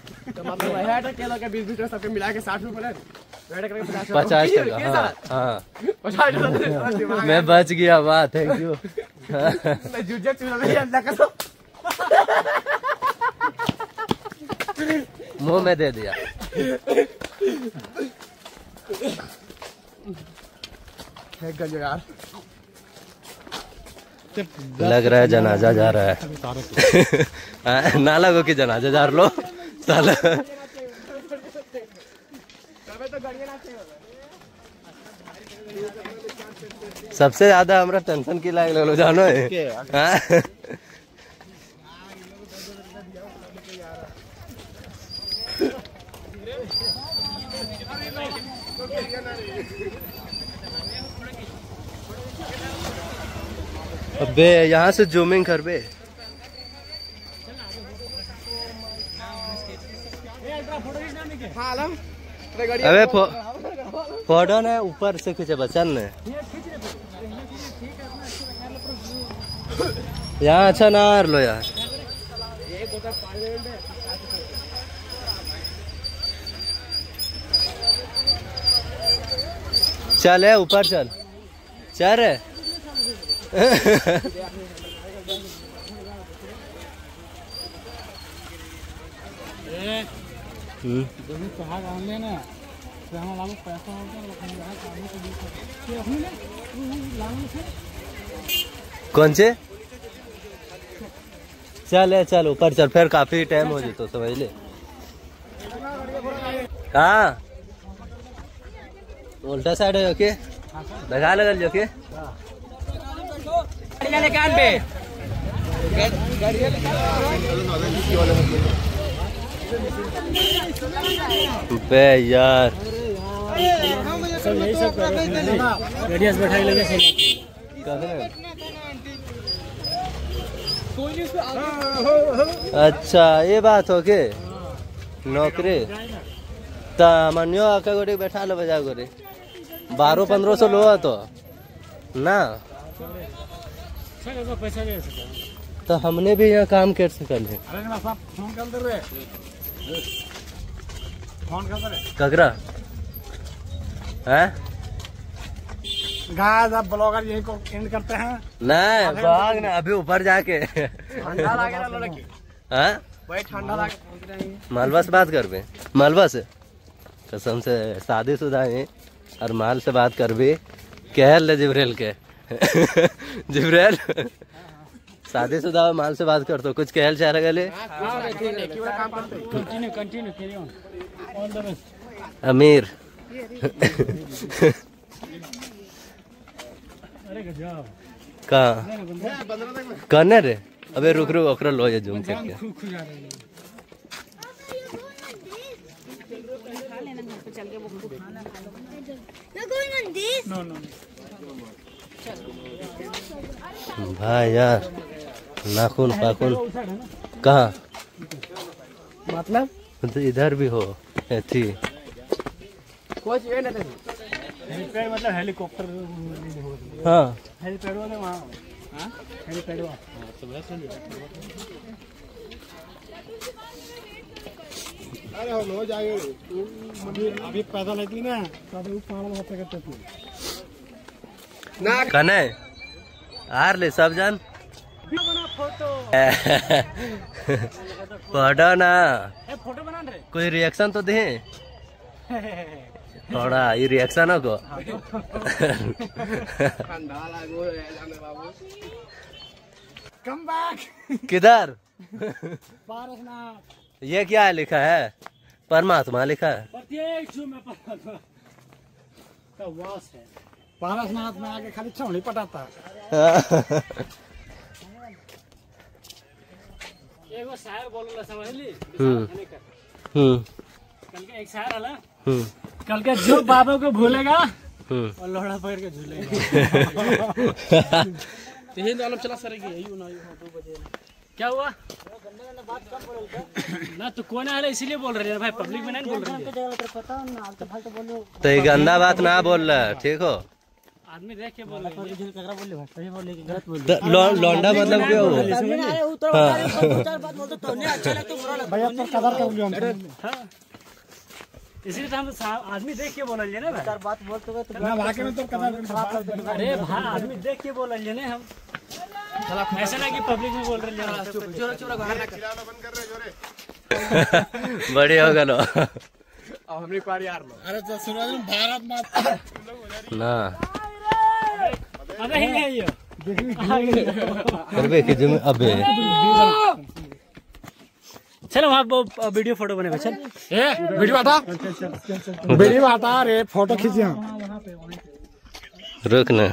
बीस बीस सबके मिला के साठ रुपए पचास टका। हाँ हाँ मैं बच गया, वाह थैंक यू। मुंह में दे दिया। यार लग रहा है जनाजा जा रहा है। ना लगो कि जनाजा जा लो साला। सबसे ज्यादा हमरा टेंशन की लाग लो जानो है। अबे यहाँ से जूमिंग कर बे। अबे फो, फोटो ने ऊपर से खींचे बचन ने यहाँ अच्छा ना आ लो यार। चल है ऊपर चल चल है। कौन से चल है चल ऊपर चल, फिर काफी टाइम हो जाए तो समझ ले। हाँ उल्टा साइड है ओके लगा लगल जो के बे यार बैठा लगे अच्छा ये बात हो के नौकरी ता मनियो आका गोरे बैठा लो बजा गोरे बारह पंद्रह सौ लो तो ना तो हमने भी यहाँ काम कर सकल है। ककरा है गाइस अब ब्लॉगर यही को एंड करते हैं। नहीं भाग ना अभी ऊपर जाके ठंडा लागे ना लोला की हाँ भाई ठंडा लागे। मालवा से बात कर बे मालवा से कसम से शादीशुदा है और माल से बात कर बे कहल ले जिब्रेल के जिब्रेल शादीशुदा माल से बात कर तो कुछ कहल चाह गले continue continue carry on all the best Amir कहाँ कहने रे अबे रुक रुक ओकरा लो ये जूम करके भाई यार नाखून पाखून कहाँ मतलब तो इधर भी हो थी कुछ ये नहीं हेलीपैड मतलब हेलीकॉप्टर हाँ हेलीपैड वाले वहाँ हाँ हेलीपैड वहाँ अरे हो जाएगा अभी अभी पैदा लगी ना तो अभी पागल होते करते थे ना कने आर ले सब जान फोटो फोटो ना फोटो बना रहे कोई रिएक्शन तो दे थोड़ा ये रिएक्शन हो को ठंडा लागो जाने बाबू कम बैक किधर पारसनाथ ये क्या लिखा है परमात्मा लिखा है प्रत्येक जू में परमात्मा का वास है। पारसनाथ में आके खाली छौड़ी पटाता एगो शायर बोलला समझ ली हम्म हम्म कल के एक शायर हला हम्म कल के जो बाबा को भूलेगा हम्म और लोहड़ा पकड़ के झूलेगा। तीन आलम चला सरेगी यही ना दो बजे क्या हुआ ना तो कौन है इसीलिए बोल रहे हैं भाई पब्लिक में नहीं बोल रहे हैं। तो ये गंदा बात ना बोल रहा ठीक हो आदमी देख के बोल रहे हैं तो लौ- लौंडा मतलब क्या हो भैया तो कदर कर लियो हम इसलिए तो हम सा- आदमी देख के बोल रहे ना भाई बात बोलते ना भागे में तो कदर अरे भाई आदमी देख के बोल रहे हैं हम ऐसा ना कि पब्लिक में बोल रहे हैं चोरा चोरा बाहर बड़े हो गलो अब हमने पार यार लो अरे तो शुरुआत में भारत माता ना अबे ही है ये करबे कि जिम अबे चलो वहाँ वो वीडियो फोटो बनेगा चल ए वीडियो हटा वीडियो हटा रे फोटो खींचिए रुक ना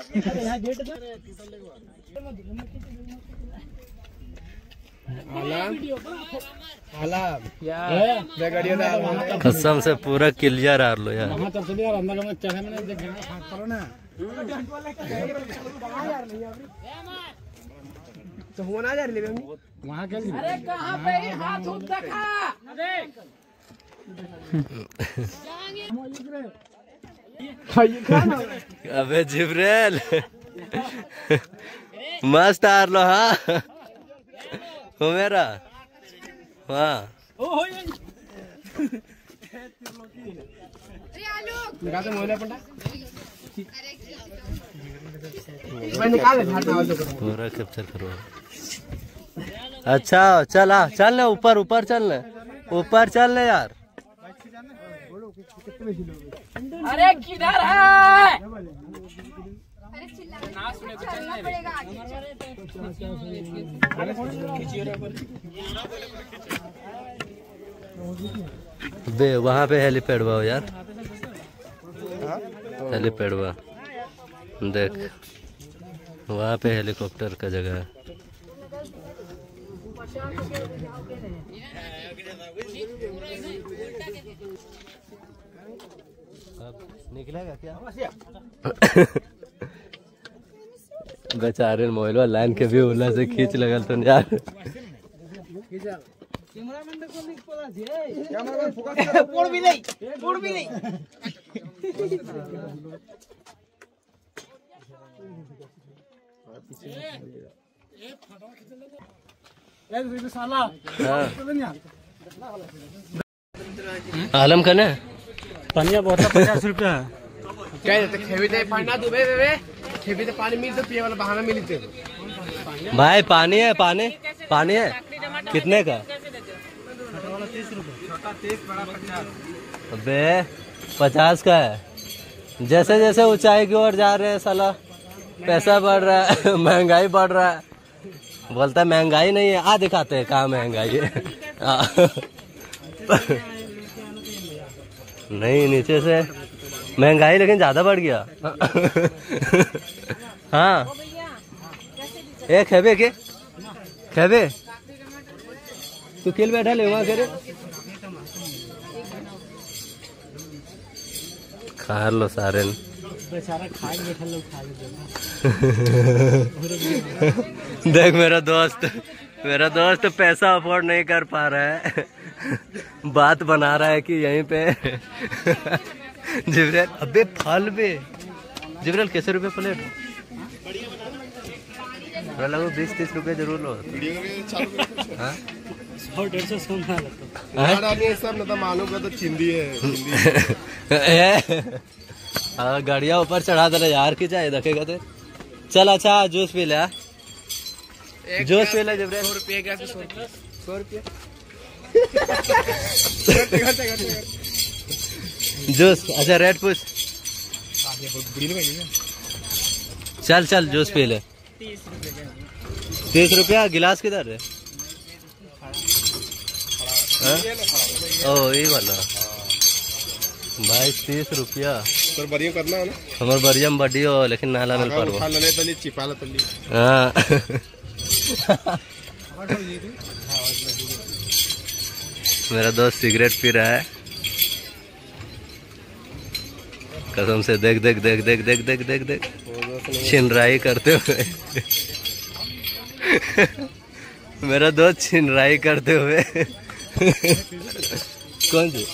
हाला यार गाड़ियों ना कसम से पूरा क्लियर आ लो यार वहाँ चल चलिए अंदर में चढ़े में देख करो ना तो होना जा रही है वहाँ क्या? अरे कहाँ पे हाथ उठ देखा? अबे जिब्रेल मस्त हार लो। हाँ हो मेरा हाँ निकाल मोहल्ला पंडा मैं निकाल पूरा कैप्चर करो। अच्छा चल आ चल ना ऊपर ऊपर चल ना ऊपर चल ना यार। अरे किधर है? बे वहाँ पे हेलीपैड हुआ यार। हेलीपैड हुआ देख वहाँ पे हेलीकॉप्टर का जगह है। निकलेगा क्या? बेचारे मोबाइल लाइन के भी उल्ला से खींच लगल तो यार। पोड़ भी नहीं, पोड़ भी नहीं। आलम का ना पनिया बहुत पचास रुपया क्या देते खेबी दे पानी ना दुबे बे खेबी दे पानी मिल तो पिए वाला बहाना मिली थे भाई। पानी है पानी पानी है कितने का? अबे पचास का है। जैसे जैसे ऊंचाई की ओर जा रहे हैं साला पैसा बढ़ रहा है महंगाई बढ़ रहा है। बोलता है महंगाई नहीं है। आ दिखाते हैं कहाँ महंगाई है। नहीं नीचे से महंगाई लेकिन ज्यादा बढ़ गया। हाँ ए खेबे के खेबे तू किल बैठा ले वहाँ करे खा लो सारे बेचारा खाए बैठा लोग खा देख मेरा दोस्त मेरा दोस्त पैसा अफोर्ड नहीं कर पा रहा है। बात बना रहा है कि यहीं पे जिब्रेल। अबे फल बे जिब्रेल कैसे रुपए प्लेट? लगभग बीस तीस रुपए जरूर लो। सौ डेढ़ सौ सोना सब न मालूम का तो चिंदी है। गाड़िया ऊपर चढ़ा दे यार की जाए देखेगा तो। चल अच्छा जूस पी ले। जूस पी ले जिब्रेल। सौ रुपये का सौ रुपये जूस। अच्छा रेट पूछ। चल चल जूस पी ले। तीस रुपया गिलास किधर है? ओ ये वाला भाई तीस रुपया। तो बढ़िया करना है ना हमारे बढ़िया में बढ़िया हो लेकिन नाला मिल पारो। खा लेने तली चिपा ले तली। हाँ मेरा दोस्त सिगरेट पी रहा है कसम से। देख देख देख देख देख देख देख देख छिनराई करते हुए। मेरा दोस्त छिनराई करते हुए। कौन सी?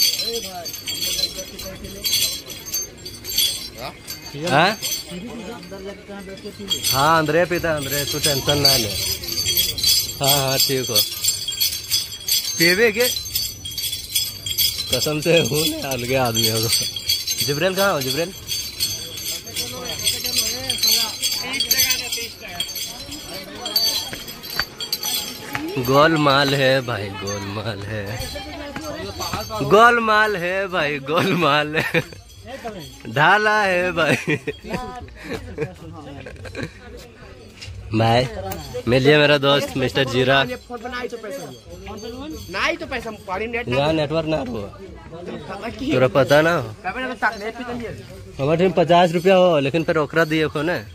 हाँ हाँ अंदर पीता अंदर तू टेंशन ना ले। हाँ हाँ ठीक हो। पीवे के कसम से हूँ ना अलगे आदमी होगा। जिब्रेल कहाँ हो जिब्रेल? गोलमाल है भाई गोलमाल है गोलमाल है भाई गोलमाल है। ढाला है भाई। भाई मिलिए मेरा दोस्त मिस्टर जीरा। नहीं तो पैसा पानी नेट यहाँ नेटवर्क ना हुआ तोरा पता ना हो। हमारे टीम पचास रुपया हो लेकिन फिर ओकरा दिए को ना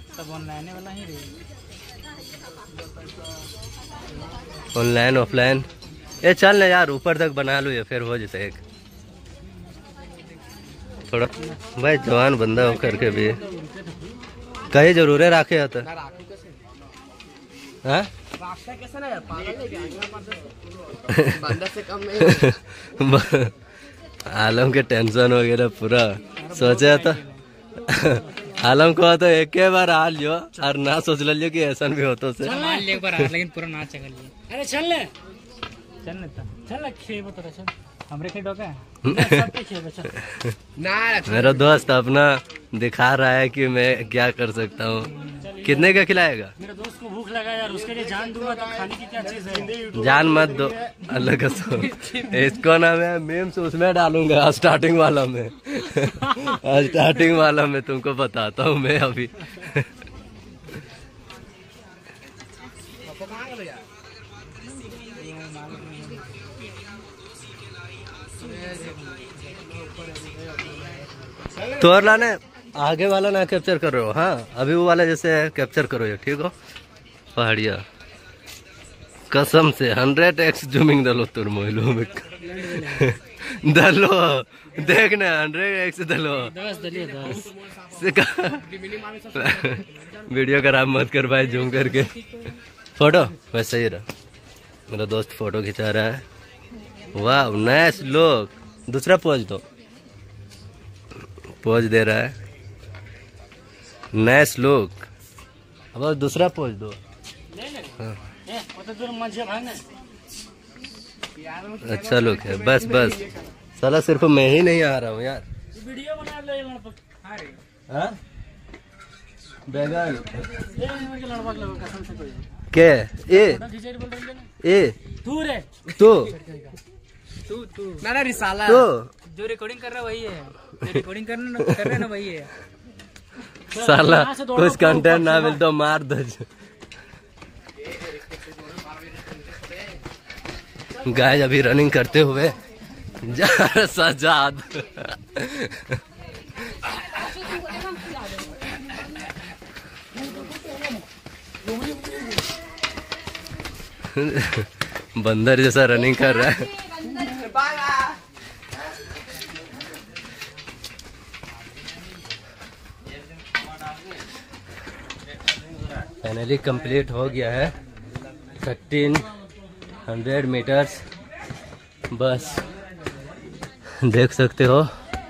ऑनलाइन ऑफलाइन। ये चल ना यार ऊपर तक बना लो ये फिर हो जाता एक थोड़ा। भाई जवान बंदा हो करके भी कहीं जरूर है राखे आता ना राखी कैसे हाँ रास्ता कैसे ना यार पागल है क्या बंदा से कम नहीं आलम के टेंशन हो गया पूरा सोचा तो आलम को तो एक के बार आ लियो और ना सोच लियो कि ऐसा भी होता से मान ले एक बार आ, लेकिन पूरा ना चल लिए। अरे चल ले चल ले चल ले खेब तो चल हमरे के डोका सब पे खेब चल ना मेरा दोस्त अपना दिखा रहा है कि मैं क्या कर सकता हूँ। कितने का खिलाएगा? मेरे दोस्त को भूख लगा यार, उसके लिए जान दूंगा तो खाने की क्या चीज है? जान मत दो, अलग सो इसको ना मैं मीम्स उसमें डालूंगा स्टार्टिंग वाला में स्टार्टिंग वाला में तुमको बताता हूँ मैं अभी। तो और लाने आगे वाला ना कैप्चर कर रहे हो, हाँ अभी वो वाला जैसे कैप्चर करो ये, ठीक हो? पहाड़िया कसम से हंड्रेड एक्स जूमिंग दलो तुर मोइलो में दलो देखना हंड्रेड एक्स दलो दस दलिए दस वीडियो खराब मत कर भाई जूम करके। फोटो वैसे ही रहा, मेरा दोस्त फोटो खिंचा रहा है। वाह नाइस लुक। दूसरा पोज दो, पोज दे रहा है, नाइस लुक। अब दूसरा पोज दो। हाँ। अच्छा लुक है, बस बस साला सिर्फ मैं ही नहीं आ रहा हूँ यार। वीडियो बना ले हाँ? बैगन लड़वा लगो कसम से कोई के ए बोल रही ए तू रे तो तू तू ना ना रिसाला तो जो रिकॉर्डिंग कर रहा है वही है, जो रिकॉर्डिंग करना कर रहा है ना वही है। साला कुछ कंटेंट ना मिल तो मार दो। गाइस अभी रनिंग करते हुए जा सजाद बंदर जैसा रनिंग कर रहा है। फाइनली कंप्लीट हो गया है थर्टीन हंड्रेड मीटर्स। बस देख सकते हो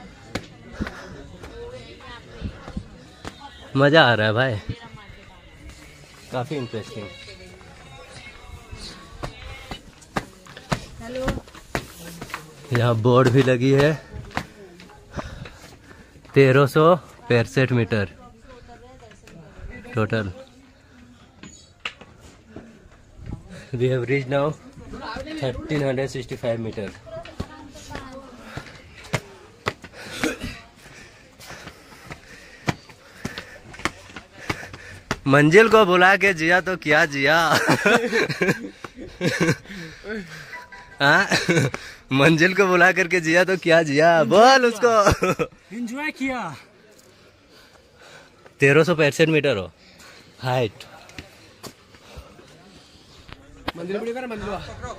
मजा आ रहा है भाई, काफी इंटरेस्टिंग। यहाँ बोर्ड भी लगी है। तेरह सौ पैंसठ metre total. We have reached now thirteen sixty-five meter. मंजिल को बुला के जिया तो क्या जिया हाँ मंजिल को बुला करके जिया तो क्या जिया, बोल उसको। एंजॉय किया। तेरह सौ पैंसठ मीटर हो हाइट। मंदिर बड़ी कर मंदिर।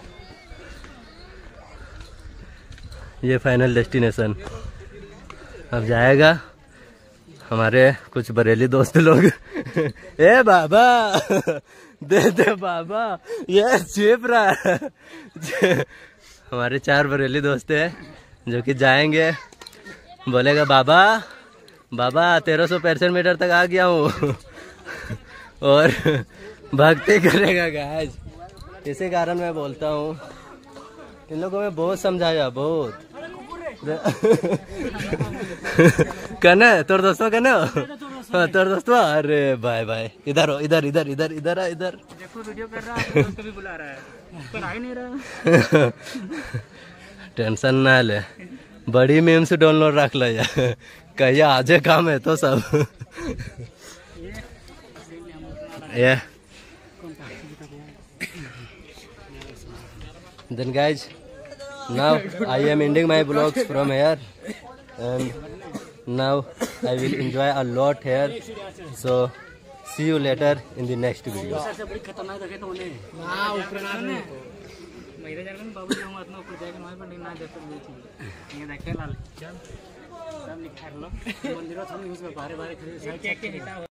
ये फाइनल डेस्टिनेशन अब जाएगा हमारे कुछ बरेली दोस्त लोग ए बाबा दे दे बाबा, ये छिप रहा है। हमारे चार बरेली दोस्त हैं जो कि जाएंगे, बोलेगा बाबा बाबा तेरह सौ पैंसठ मीटर तक आ गया हूँ और भक्ति करेगा गाइस। इसी कारण मैं बोलता हूँ, इन लोगों में बहुत समझाया बहुत। कहना तोर दोस्तों कहना हाँ तोर दोस्तों। अरे बाय बाय, इधर हो इधर इधर इधर इधर इधर देखो वीडियो कर रहा है, दोस्त भी बुला रहा है पर आ ही नहीं रहा। टेंशन ना ले, बड़ी मीम से डाउनलोड रख लो यार, कहिए आजे काम है तो सब। ये then guys, now I am ending my vlogs from here and now I will enjoy a lot here, so see you later in the next video. बड़ी खतरनाक जगह तो उन्हें हाँ ऊपर ना मेरे जाकर बाबू जी हम अपना ऊपर जाके मार पर ना जाकर ये देखे लाल सब लिखा है लो मंदिरों में उसमें बारे बारे खड़े